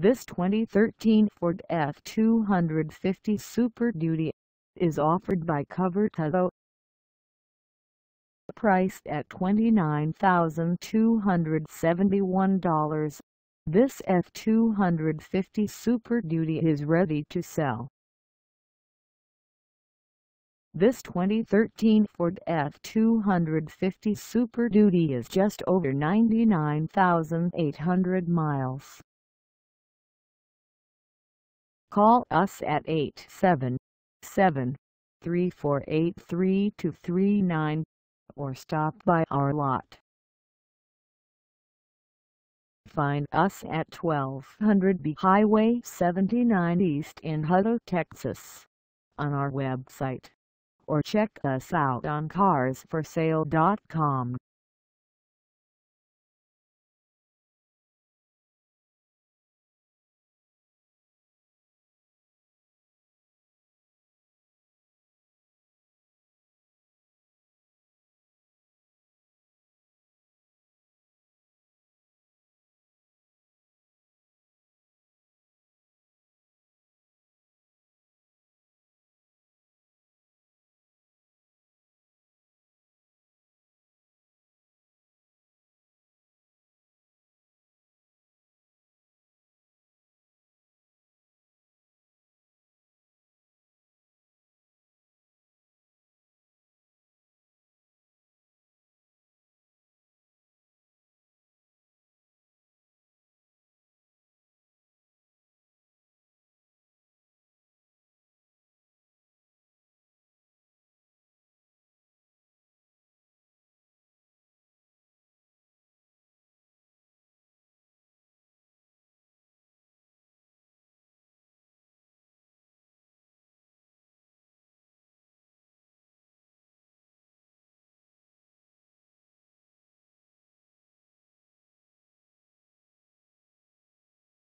This 2013 Ford F-250 Super Duty is offered by COVERT Hutto. Priced at $29,271, this F-250 Super Duty is ready to sell. This 2013 Ford F-250 Super Duty is just over 99,800 miles. Call us at 877-348-3239 or stop by our lot. Find us at 1200 B Highway 79 East in Hutto, Texas, on our website, or check us out on carsforsale.com.